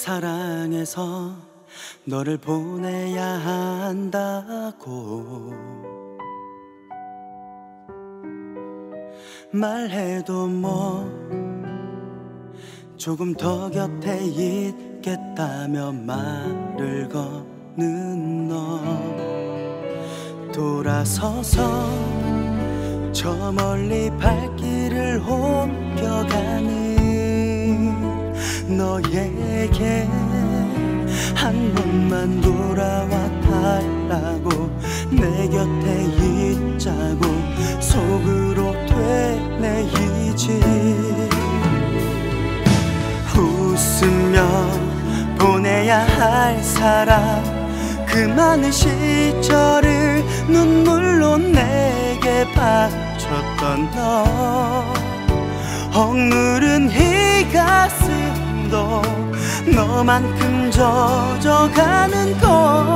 사랑해서 너를 보내야 한다고 말해도 뭐 조금 더 곁에 있겠다며 말을 거는 너 돌아서서 저 멀리 발길을 옮겨가는 너에게 한 번만 돌아와 달라고 내 곁에 있자고 속으로 되뇌이지 웃으며 보내야 할 사람 그 많은 시절을 눈물로 내게 바쳤던 너 억누른 이 가슴도 너만큼 젖어가는 걸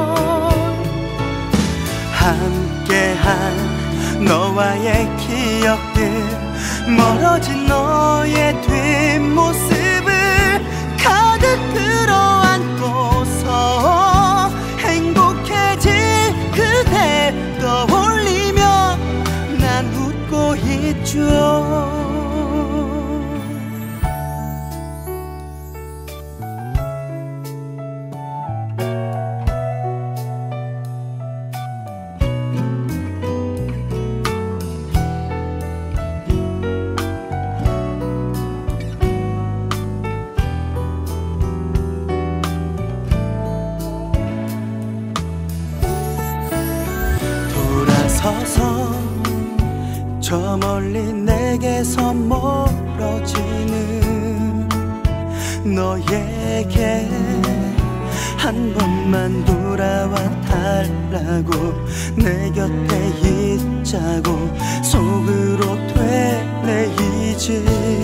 함께한 너와의 기억들 멀어진 너의 뒷모습을 가득 끌어안고서 행복해질 그대 떠올리며 난 웃고 있죠 저 멀리 내게서 멀어지는 너에게 한 번만 돌아와 달라고 내 곁에 있자고 속으로 되뇌이지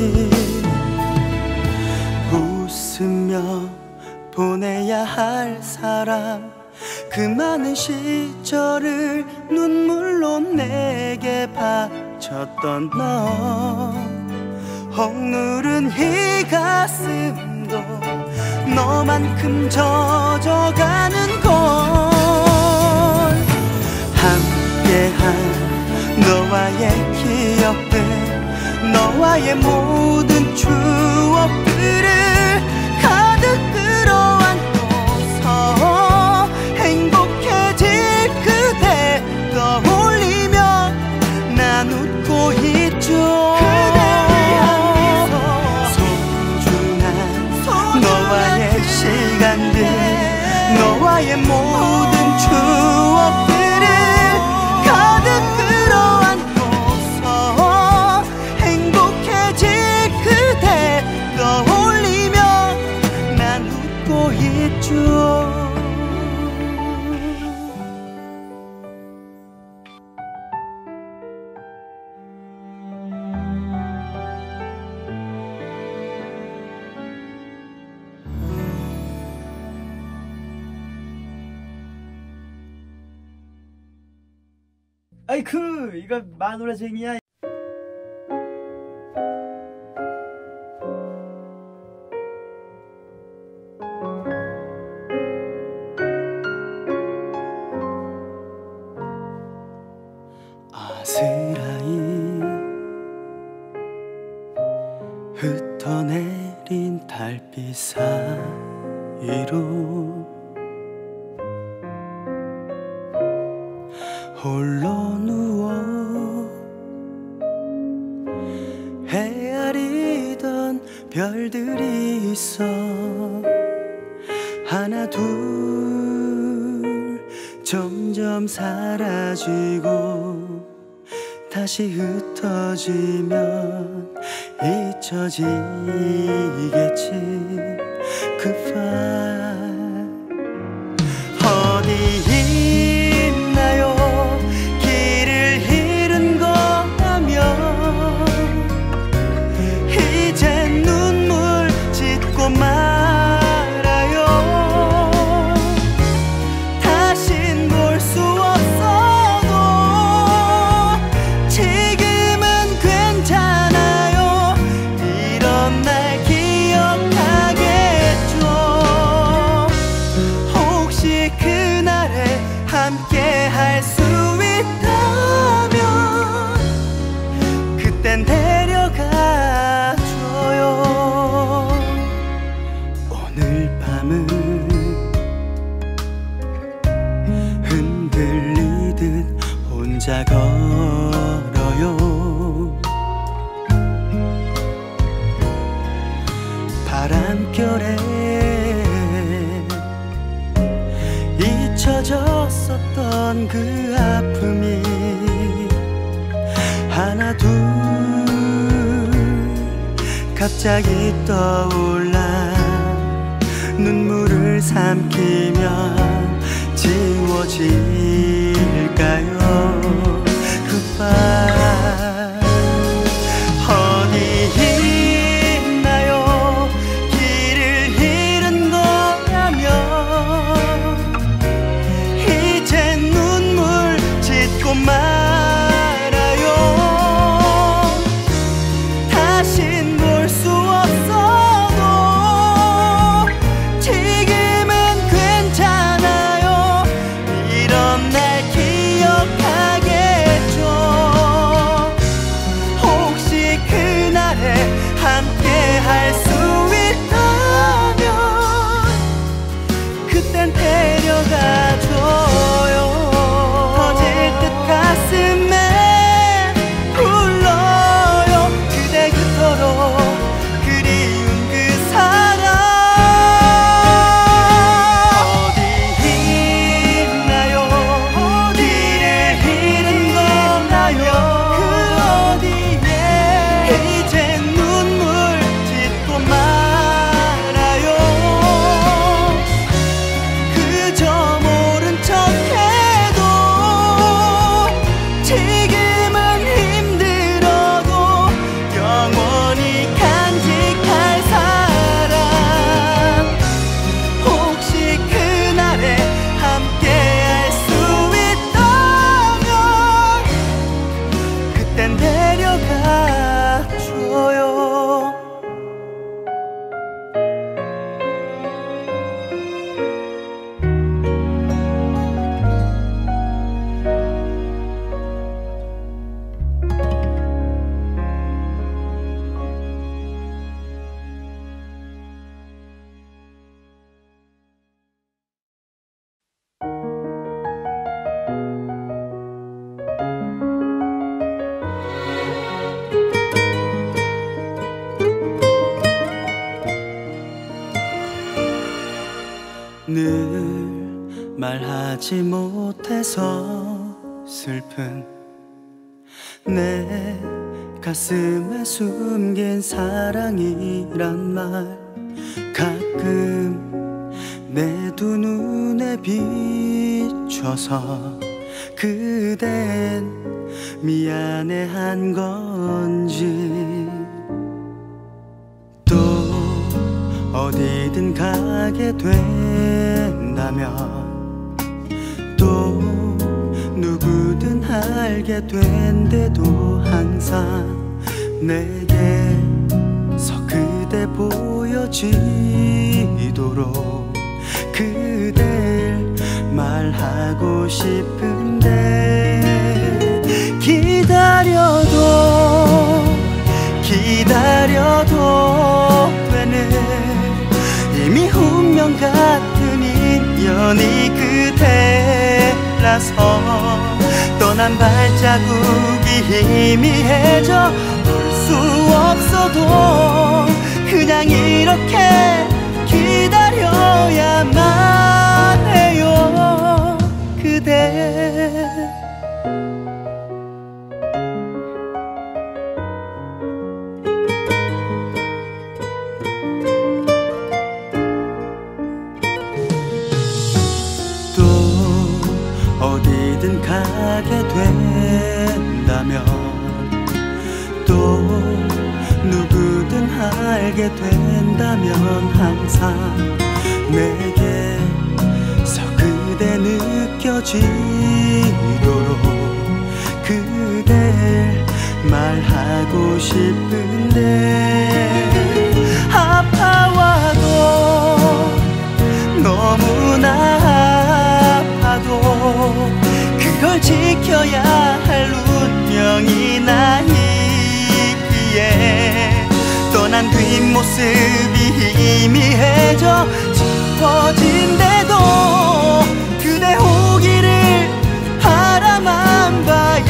웃으며 보내야 할 사람 그 많은 시절을 눈물로 내게 바쳤던 너 억누른 이 가슴도 너만큼 젖어가는 걸 함께한 너와의 기억들 너와의 모든 추억들을 가득 끌어안고서 행복해질 그대 떠올리며 난 웃고 있죠 그대 위한 미소 소중한 너와의 시간들 너와의 모든 추억들을 가득 끌어안고서 행복해질 그대 떠올리며 난 웃고 있죠 아이쿠 이거 마누라쟁이야. 아스라이 흩어내린 달빛 사이로 홀로 누워 헤아리던 별들이 있어 하나 둘 점점 사라지고 다시 흩어지면 잊혀지겠지 그 말 어디 있나요 길을 잃은 거라면 이제 눈물 짓고 말아요 다신 볼 수 없어도 지금은 괜찮아요 이런 날 기억하겠죠 혼자 걸어요. 바람결에 잊혀졌었던 그 아픔이 하나 둘 갑자기 떠올라 눈물을 삼키면 지워질까요? Goodbye. 어디 있나요? 길을 잃은 거라면 이제 눈물 짓고 말아요. 다신 볼 수 없어도 지금은 괜찮아요. 이런 날 기억하겠죠. 혹시 그날에 함께 할 수 있다면 그땐 데려가줘요. 터질 듯 가슴에 불러요. 그대 그토록 그리운 그 사람. 어디 있나요? 어디를 잃은 거나요? 그 어디에 이제 눈물 짓고 말아요. 그저 모른 척해도 지금은 힘들어도 영원히 간직할 사람. 혹시 그날에 함께 할 수 있다면 그땐 데려가줘요. 늘 말하지 못해서 슬픈 내 가슴에 숨긴 사랑이란 말 가끔 내 두 눈에 비춰서 그댄 미안해한 건지 또 어디든 가게 된다면 또 누구든 알게 된데도 항상 내게서 그대 보여지도록 그댈 말하고 싶은데 기다려도 되는 이미 운명 같은 인연이 그대라서 떠난 발자국이 희미해져 볼 수 없어도 그냥 이렇게 기다려야만 해요. 그대 또 어디든 가게 된다면 또 누구든 알게 된다면 항상 내게서 그대 느껴지도록 그댈 말하고 싶은데 아파와도 너무나 아파도 그걸 지켜야 할 운명이 나 있기에 떠난 뒷모습이 희미해져 짚어진대도 그대 오기를 바라만 봐요.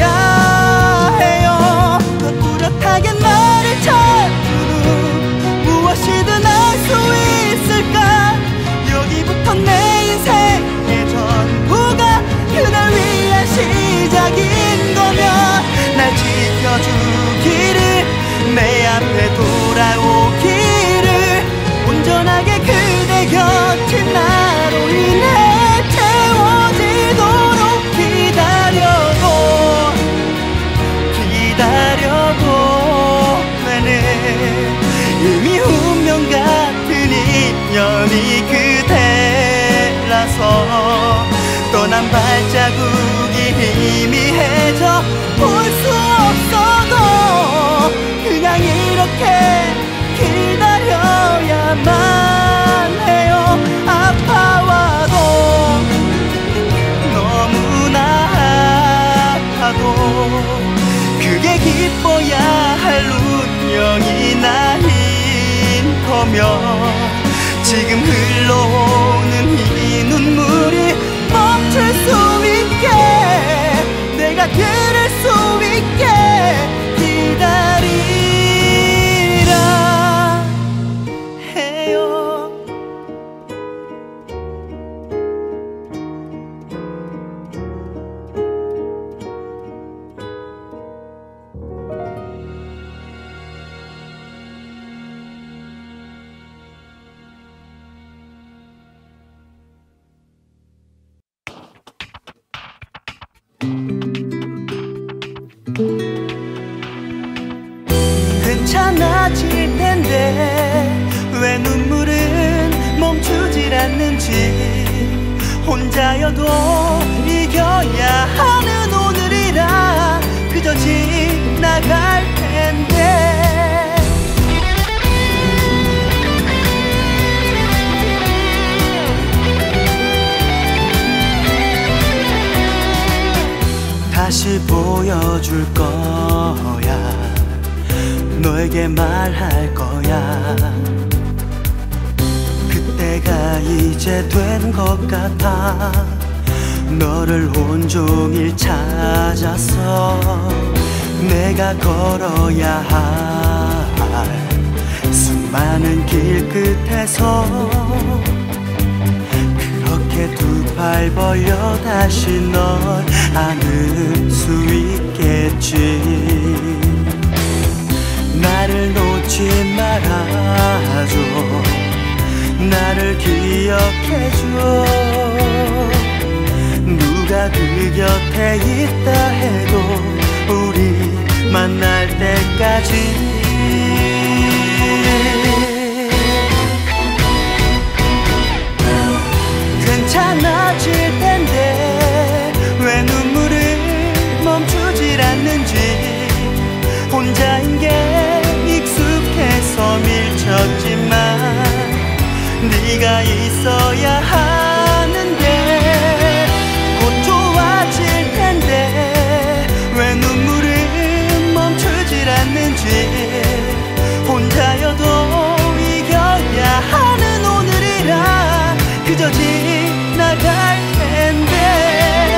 지켜주기를 내 앞에 돌아오기를 온전하게 그대 곁에 나로 인해 채워지도록 기다려도 되네. 이미 운명 같은 인연이 그대라서 떠난 발자국이 희미해져 볼 수 없어도 그냥 이렇게 기다려야만 해요. 아파와도 너무나 아파도 그게 기뻐야 할 운명이 나인 거면 지금 흘러오는 이 눈물이 멈출 수 있게 내가 들을 수 있게 기다리라 해요. 괜찮아질 텐데 왜 눈물은 멈추질 않는지 혼자여도 이겨야 하는 오늘이라 그저 지나갈 텐데 다시 보여줄 거야. 너에게 말할 거야. 그때가 이제 된 것 같아. 너를 온종일 찾았어. 내가 걸어야 할 수많은 길 끝에서 그렇게 두 팔 벌려 다시 널 안을 수 있겠지. 나를 놓지 말아줘. 나를 기억해줘. 누가 그 곁에 있다 해도 우리 만날 때까지 괜찮아질 텐데 왜 눈물을 멈추질 않는지 혼자인 게 익숙해서 밀쳤지만 네가 있어야 하는데 곧 좋아질 텐데 왜 눈물을 멈추질 않는지 혼자여도 이겨야 하는 오늘이라 그저 지나갈 텐데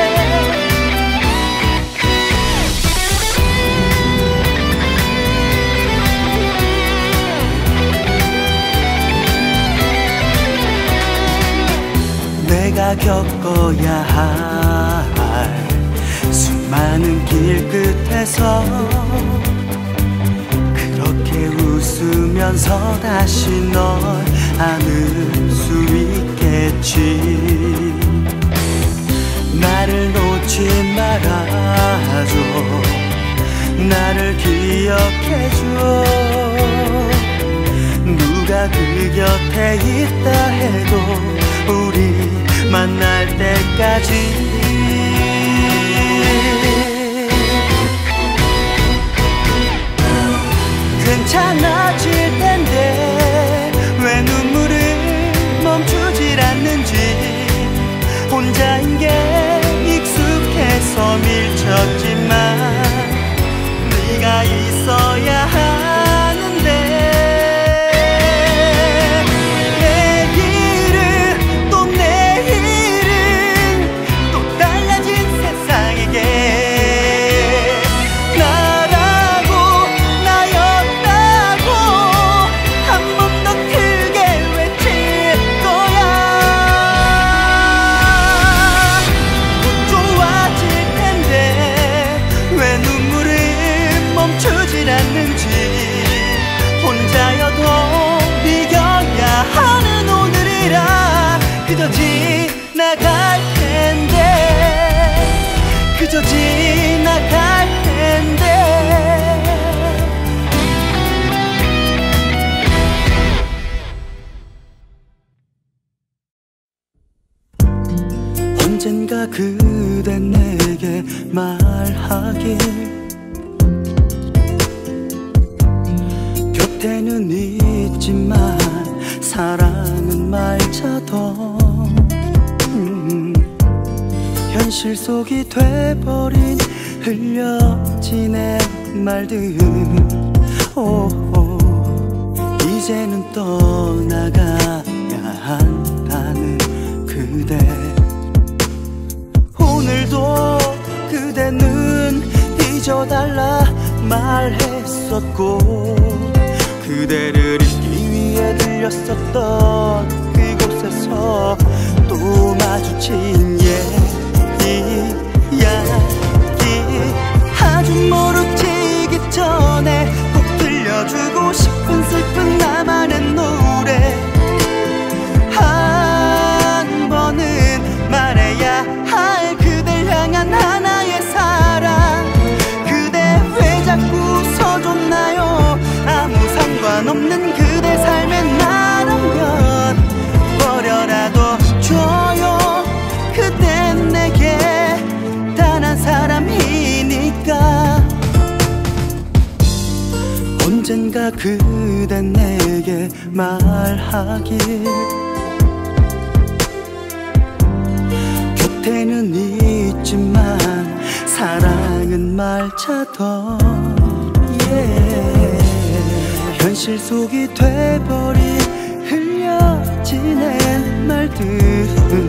내가 겪어야 할 수많은 길 끝에서 그렇게 웃으면서 다시 널 안을 수 있겠지. 나를 놓지 말아줘. 나를 기억해줘. 누가 그 곁에 있다 해도 우리 만날 때까지 괜찮아질 텐데 왜 눈물을 멈추질 않는지 혼자인 게 익숙해서 밀쳤지만 네가 있어야 하는데 내일은 또 달라진 말하길 곁에는 있지만 사랑은 말자더 현실 속이 돼버린 흘려지는 말들 이제는 떠나가야 한다는 그대 오늘도 그대는 잊어달라 말했었고 그대를 잊기 위해 들렸었던 그곳에서 또 마주친 이야기 아주 모르치기 전에 꼭 들려주고 싶은 슬픈 나만의 노래 한 번은 말해야 할 그댈 향한 하나의 사랑 그대 왜 자꾸 웃어줬나요 아무 상관없는 그대 삶에 나라면 버려라도 줘요 그댄 내게 단 한 사람이니까 언젠가 그댄 내게 말하길 곁에는 있지만 사랑은 말자더 현실 속이 돼버린 흘려지는 말들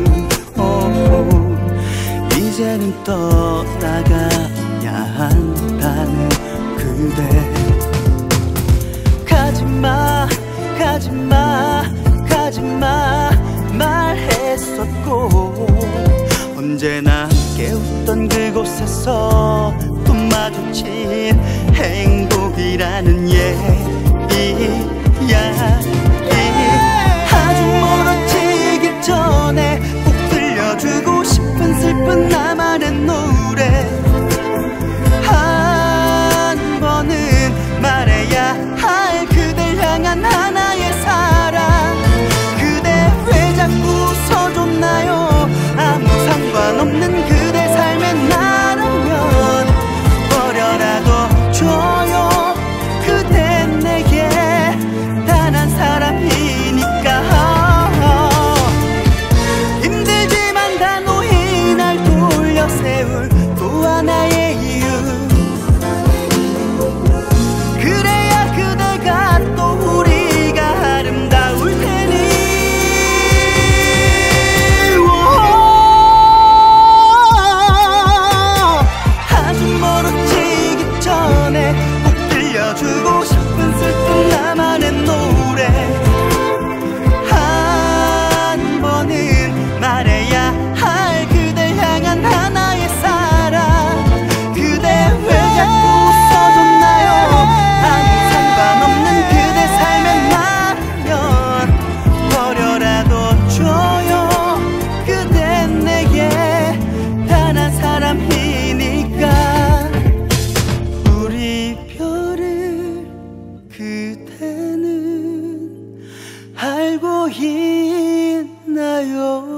이제는 떠나가야 한다는 그대 가지마 가지마 가지마 말했었고 언제나 함께 웃던 그곳에서 또 마주친 행복이라는 이야기 아주 멀어지기 전에 꼭 들려주고 싶은 슬픈 나만의 노래 한 번은 말해야 할 그댈 향한 하나의 사랑 그대 왜 자꾸 웃어줬나요 아무 상관없는 그대 삶에 나라면 버려라도 줘요 그댄 내게 단 한 사람이니까 힘들지만 단호히 날 돌려 세울 또 하나의 이유 그래야 그대가 또 우리가 아름다울 테니 아주 멀어지기 전에 꼭 들려주고 싶은 슬픈 나만의 노래 한 번은 말해야 할 그댈 향한 하나의 사랑 그대 왜 자꾸 웃어줬나요 아무 상관없는 그대 삶에 나면 버려라도 줘요 그댄 내게 단 한 사람이니까 우리 별을 그대는 알고 있나요